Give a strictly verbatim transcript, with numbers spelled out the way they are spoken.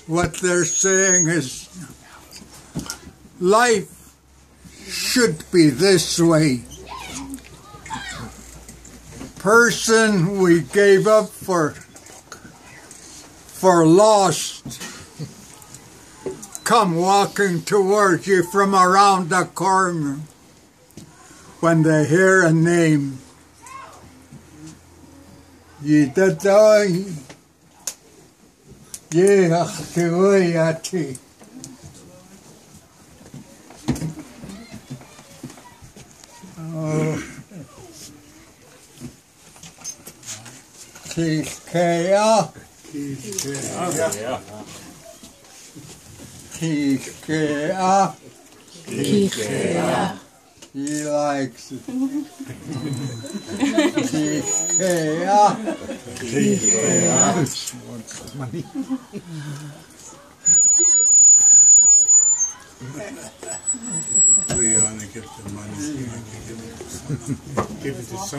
what they're saying is life should be this way. Person we gave up for for lost come walking towards you from around the corner when they hear a name. Ye dadai ye achtiwayati. Oh, Tikea, Tikea, Tikea, Tikea. He likes it. Tikea, Tikea. Wants money. We only give the money. Give it to someone.